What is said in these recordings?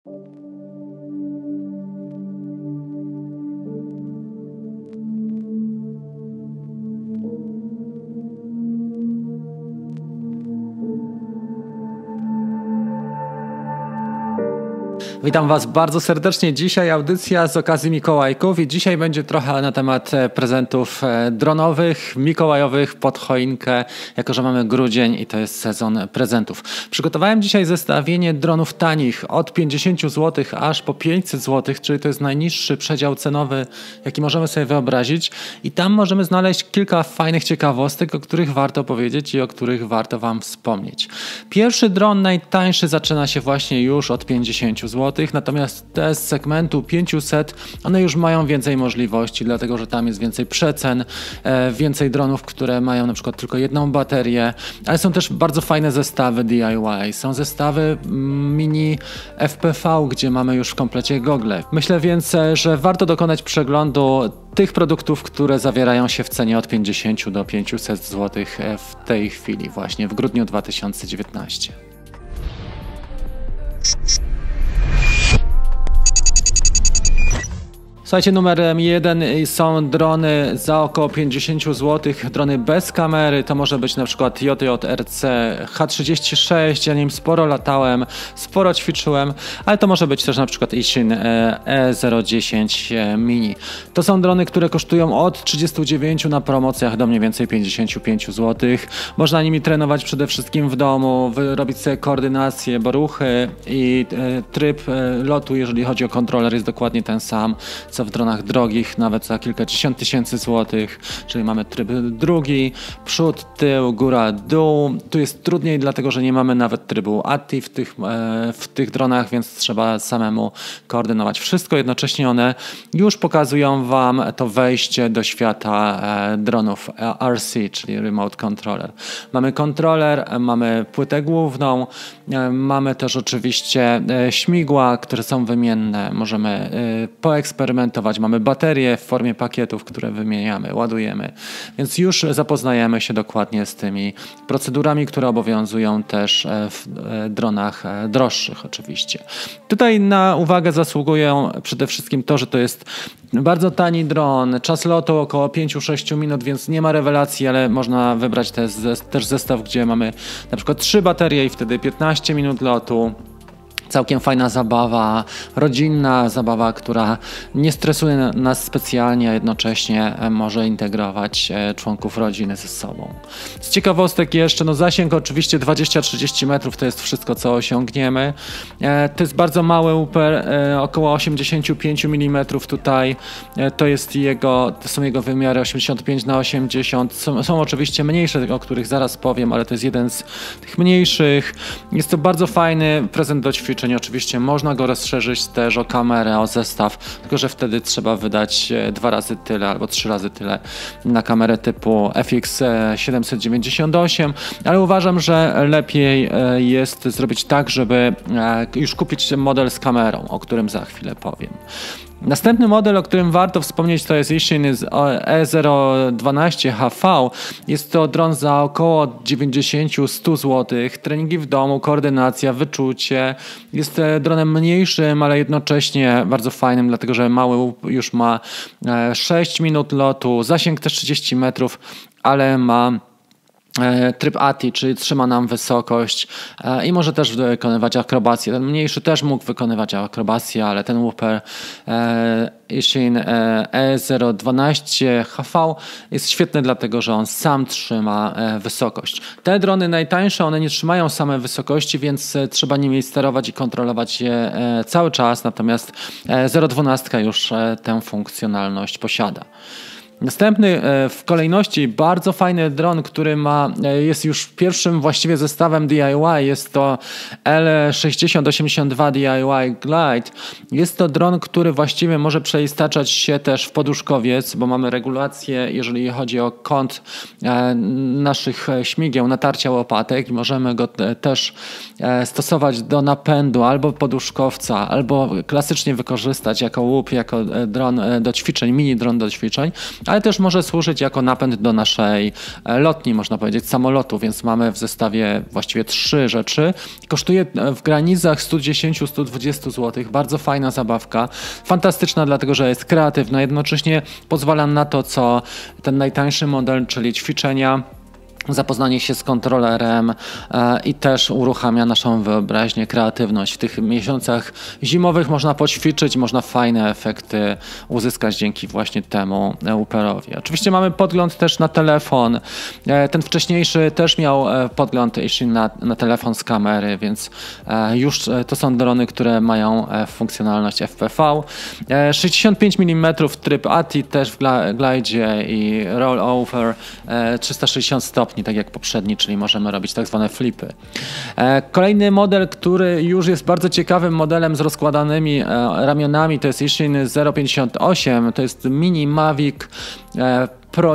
Witam Was bardzo serdecznie. Dzisiaj audycja z okazji Mikołajków i dzisiaj będzie trochę na temat prezentów dronowych, mikołajowych pod choinkę, jako że mamy grudzień i to jest sezon prezentów. Przygotowałem dzisiaj zestawienie dronów tanich od 50 zł aż po 500 zł, czyli to jest najniższy przedział cenowy, jaki możemy sobie wyobrazić i tam możemy znaleźć kilka fajnych ciekawostek, o których warto powiedzieć i o których warto Wam wspomnieć. Pierwszy dron, najtańszy, zaczyna się właśnie już od 50 zł. Natomiast te z segmentu 500, one już mają więcej możliwości, dlatego że tam jest więcej przecen, więcej dronów, które mają na przykład tylko jedną baterię, ale są też bardzo fajne zestawy DIY, są zestawy mini FPV, gdzie mamy już w komplecie gogle. Myślę więc, że warto dokonać przeglądu tych produktów, które zawierają się w cenie od 50 do 500 zł w tej chwili, właśnie w grudniu 2019. Słuchajcie, numerem 1 są drony za około 50 zł, drony bez kamery, to może być na przykład JJRC H36, ja nim sporo latałem, sporo ćwiczyłem, ale to może być też na przykład Ishin E010 Mini. To są drony, które kosztują od 39 na promocjach do mniej więcej 55 zł. Można nimi trenować przede wszystkim w domu, robić sobie koordynację, ruchy i tryb lotu, jeżeli chodzi o kontroler, jest dokładnie ten sam, co w dronach drogich, nawet za kilkadziesiąt tysięcy złotych, czyli mamy tryb drugi, przód, tył, góra, dół. Tu jest trudniej, dlatego że nie mamy nawet trybu ATI w tych dronach, więc trzeba samemu koordynować wszystko. Jednocześnie one już pokazują Wam to wejście do świata dronów RC, czyli Remote Controller. Mamy kontroler, mamy płytę główną, mamy też oczywiście śmigła, które są wymienne. Możemy poeksperymentować. Mamy baterie w formie pakietów, które wymieniamy, ładujemy. Więc już zapoznajemy się dokładnie z tymi procedurami, które obowiązują też w dronach droższych oczywiście. Tutaj na uwagę zasługują przede wszystkim to, że to jest bardzo tani dron, czas lotu około 5-6 minut, więc nie ma rewelacji, ale można wybrać też zestaw, gdzie mamy na przykład 3 baterie i wtedy 15 minut lotu. Całkiem fajna zabawa, rodzinna zabawa, która nie stresuje nas specjalnie, a jednocześnie może integrować członków rodziny ze sobą. Z ciekawostek jeszcze, zasięg oczywiście 20-30 metrów to jest wszystko, co osiągniemy. To jest bardzo mały łuper, około 85 mm tutaj. To są jego wymiary 85×80. Są oczywiście mniejsze, o których zaraz powiem, ale to jest jeden z tych mniejszych. Jest to bardzo fajny prezent do ćwiczeń. Oczywiście można go rozszerzyć też o kamerę, o zestaw, tylko że wtedy trzeba wydać 2 razy tyle albo 3 razy tyle na kamerę typu FX798, ale uważam, że lepiej jest zrobić tak, żeby już kupić model z kamerą, o którym za chwilę powiem. Następny model, o którym warto wspomnieć, to jest Ishin E012 HV. Jest to dron za około 90-100 zł. Treningi w domu, koordynacja, wyczucie. Jest dronem mniejszym, ale jednocześnie bardzo fajnym, dlatego że mały już ma 6 minut lotu, zasięg też 30 metrów, ale ma tryb ATI, czyli trzyma nam wysokość i może też wykonywać akrobację. Ten mniejszy też mógł wykonywać akrobację, ale ten Whooper Ishin E012 HV jest świetny, dlatego że on sam trzyma wysokość. Te drony najtańsze, one nie trzymają same wysokości, więc trzeba nimi sterować i kontrolować je cały czas, natomiast 012 już tę funkcjonalność posiada. Następny w kolejności bardzo fajny dron, który jest już pierwszym właściwie zestawem DIY, jest to L6082 DIY Glide. Jest to dron, który właściwie może przeistaczać się też w poduszkowiec, bo mamy regulację, jeżeli chodzi o kąt naszych śmigieł, natarcia łopatek i możemy go też stosować do napędu albo poduszkowca, albo klasycznie wykorzystać jako łup, jako dron do ćwiczeń, mini dron do ćwiczeń, ale też może służyć jako napęd do naszej lotni, można powiedzieć, samolotu, więc mamy w zestawie właściwie 3 rzeczy. Kosztuje w granicach 110-120 zł. Bardzo fajna zabawka. Fantastyczna, dlatego że jest kreatywna. Jednocześnie pozwala na to, co ten najtańszy model, czyli ćwiczenia, zapoznanie się z kontrolerem i też uruchamia naszą wyobraźnię, kreatywność. W tych miesiącach zimowych można poćwiczyć, można fajne efekty uzyskać dzięki właśnie temu Whooperowi. Oczywiście mamy podgląd też na telefon. Ten wcześniejszy też miał podgląd na telefon z kamery, więc już to są drony, które mają funkcjonalność FPV. 65 mm tryb ATI też w glide i roll over, 360 stopni, tak jak poprzedni, czyli możemy robić tak zwane flipy. Kolejny model, który już jest bardzo ciekawym modelem z rozkładanymi ramionami, to jest Ishin 058, to jest mini Mavic Pro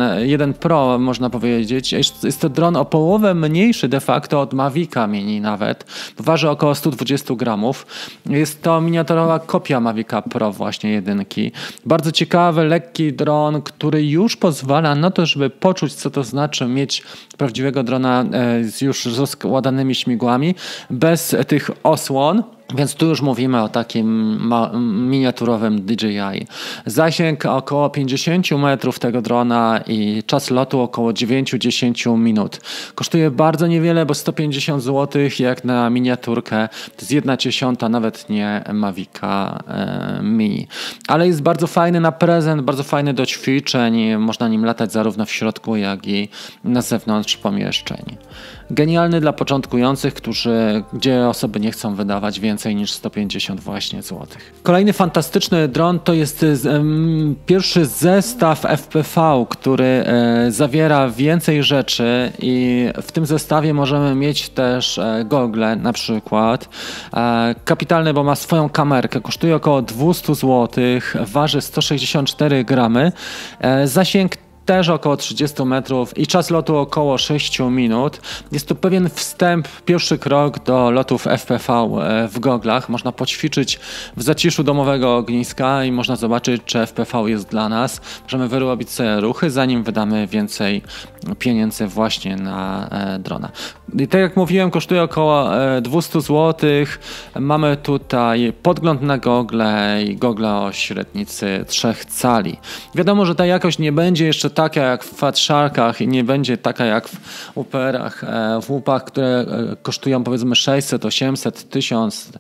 1 Pro można powiedzieć. Jest to dron o połowę mniejszy de facto od Mavica Mini nawet. Waży około 120 gramów. Jest to miniaturowa kopia Mavica Pro właśnie 1. Bardzo ciekawy, lekki dron, który już pozwala na to, żeby poczuć, co to znaczy mieć prawdziwego drona już z rozkładanymi śmigłami, bez tych osłon. Więc tu już mówimy o takim miniaturowym DJI. Zasięg około 50 metrów tego drona i czas lotu około 9-10 minut. Kosztuje bardzo niewiele, bo 150 zł jak na miniaturkę. To jest 1/10, nawet nie Mavica Mini. Ale jest bardzo fajny na prezent, bardzo fajny do ćwiczeń. Można nim latać zarówno w środku, jak i na zewnątrz pomieszczeń. Genialny dla początkujących, gdzie osoby nie chcą wydawać więcej niż 150 właśnie złotych. Kolejny fantastyczny dron to jest pierwszy zestaw FPV, który zawiera więcej rzeczy i w tym zestawie możemy mieć też gogle na przykład. Kapitalny, bo ma swoją kamerkę, kosztuje około 200 zł, waży 164 gramy, zasięg też około 30 metrów i czas lotu około 6 minut. Jest to pewien wstęp, pierwszy krok do lotów FPV w goglach. Można poćwiczyć w zaciszu domowego ogniska i można zobaczyć, czy FPV jest dla nas. Możemy wyrobić sobie ruchy, zanim wydamy więcej pieniędzy właśnie na drona. I tak jak mówiłem, kosztuje około 200 zł. Mamy tutaj podgląd na gogle i gogle o średnicy 3 cali. Wiadomo, że ta jakość nie będzie jeszcze taka jak w Fat Sharkach i nie będzie taka jak w Whooperach, w Whoopach, które kosztują powiedzmy 600, 800, 1000,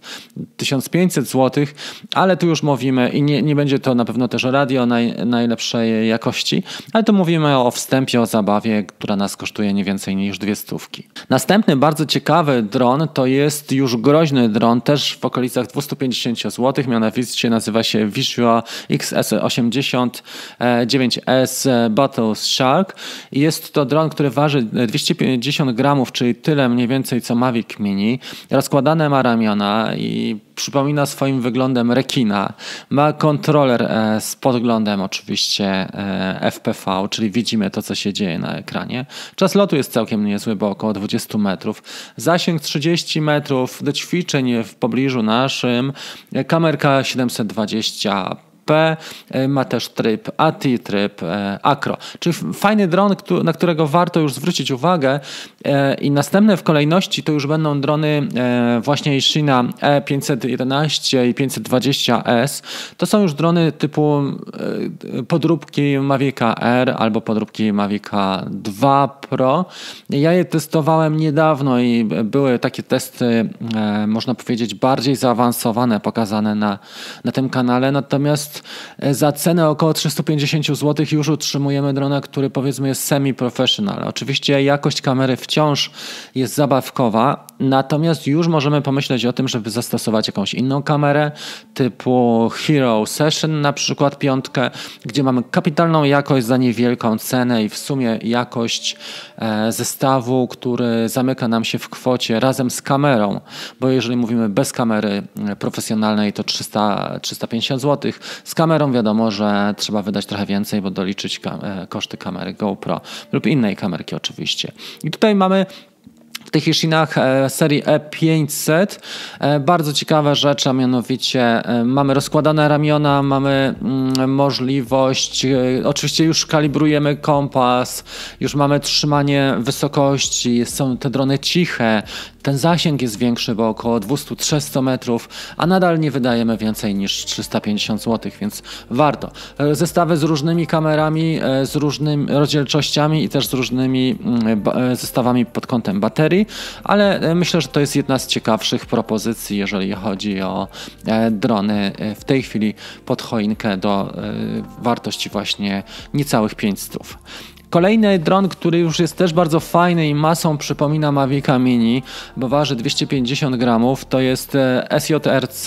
1500 zł, ale tu już mówimy i nie będzie to na pewno też radio najlepszej jakości, ale tu mówimy o wstępie, o zabawie, która nas kosztuje nie więcej niż 200. Następny bardzo ciekawy dron to jest już groźny dron, też w okolicach 250 zł, mianowicie nazywa się Visual XS89S Battle Shark. Jest to dron, który waży 250 gramów, czyli tyle mniej więcej co Mavic Mini. Rozkładane ma ramiona i przypomina swoim wyglądem rekina. Ma kontroler z podglądem oczywiście FPV, czyli widzimy to, co się dzieje na ekranie. Czas lotu jest całkiem niezły, bo około 20 metrów. Zasięg 30 metrów do ćwiczeń w pobliżu naszym. Kamerka 720p. Ma też tryb ATI, tryb Acro. Czyli fajny dron, na którego warto już zwrócić uwagę i następne w kolejności to już będą drony właśnie Ishina E511 i 520S. To są już drony typu podróbki Mavica R albo podróbki Mavica 2 Pro. Ja je testowałem niedawno i były takie testy, można powiedzieć, bardziej zaawansowane, pokazane na tym kanale, natomiast za cenę około 350 zł już utrzymujemy drona, który powiedzmy jest semi-professional. Oczywiście jakość kamery wciąż jest zabawkowa, natomiast już możemy pomyśleć o tym, żeby zastosować jakąś inną kamerę typu Hero Session, na przykład 5, gdzie mamy kapitalną jakość za niewielką cenę i w sumie jakość zestawu, który zamyka nam się w kwocie razem z kamerą, bo jeżeli mówimy bez kamery profesjonalnej to 350 zł, z kamerą wiadomo, że trzeba wydać trochę więcej, bo doliczyć koszty kamery GoPro lub innej kamerki oczywiście. I tutaj mamy W tych Ishinach serii E500 bardzo ciekawe rzeczy, a mianowicie mamy rozkładane ramiona, mamy możliwość, oczywiście już kalibrujemy kompas, już mamy trzymanie wysokości, są te drony ciche, ten zasięg jest większy, bo około 200-300 metrów, a nadal nie wydajemy więcej niż 350 zł, więc warto. Zestawy z różnymi kamerami, z różnymi rozdzielczościami i też z różnymi zestawami pod kątem baterii, ale myślę, że to jest jedna z ciekawszych propozycji, jeżeli chodzi o drony w tej chwili pod choinkę do wartości właśnie niecałych 500. Kolejny dron, który już jest też bardzo fajny i masą przypomina Mavica Mini, bo waży 250 gramów, to jest SJRC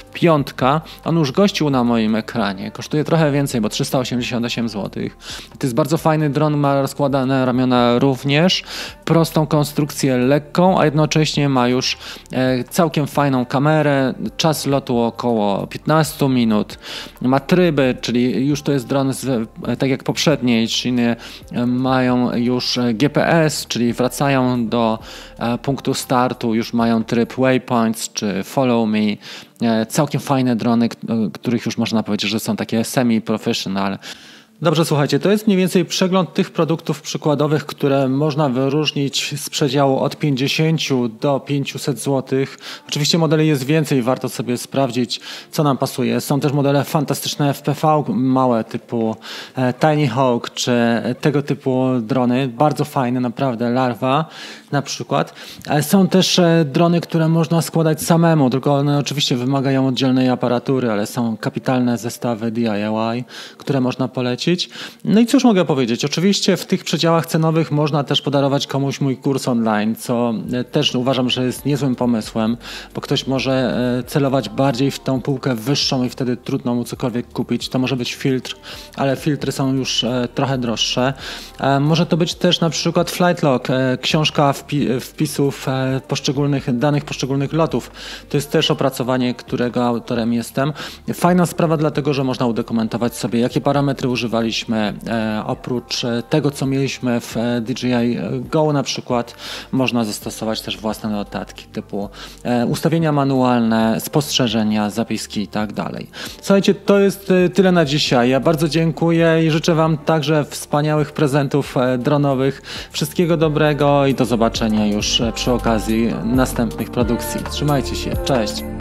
Z5. On już gościł na moim ekranie, kosztuje trochę więcej, bo 388 zł. To jest bardzo fajny dron, ma rozkładane ramiona również, prostą konstrukcję lekką, a jednocześnie ma już całkiem fajną kamerę, czas lotu około 15 minut, ma tryby, czyli już to jest dron tak jak poprzednie Ishiny, mają już GPS, czyli wracają do punktu startu, już mają tryb Waypoints czy Follow Me. Całkiem fajne drony, których już można powiedzieć, że są takie semi-professional. Dobrze, słuchajcie, to jest mniej więcej przegląd tych produktów przykładowych, które można wyróżnić z przedziału od 50 do 500 zł. Oczywiście modeli jest więcej, warto sobie sprawdzić, co nam pasuje. Są też modele fantastyczne FPV, małe typu Tiny Hawk, czy tego typu drony. Bardzo fajne, naprawdę, Larva na przykład. Są też drony, które można składać samemu, tylko one oczywiście wymagają oddzielnej aparatury, ale są kapitalne zestawy DIY, które można polecić. No i cóż mogę powiedzieć? Oczywiście w tych przedziałach cenowych można też podarować komuś mój kurs online, co też uważam, że jest niezłym pomysłem, bo ktoś może celować bardziej w tą półkę wyższą i wtedy trudno mu cokolwiek kupić. To może być filtr, ale filtry są już trochę droższe. Może to być też na przykład flight log, książka wpisów danych poszczególnych lotów. To jest też opracowanie, którego autorem jestem. Fajna sprawa, dlatego że można udokumentować sobie, jakie parametry używaliśmy. Oprócz tego, co mieliśmy w DJI Go na przykład, można zastosować też własne notatki typu ustawienia manualne, spostrzeżenia, zapiski i tak dalej. Słuchajcie, to jest tyle na dzisiaj. Ja bardzo dziękuję i życzę Wam także wspaniałych prezentów dronowych. Wszystkiego dobrego i do zobaczenia już przy okazji następnych produkcji. Trzymajcie się. Cześć!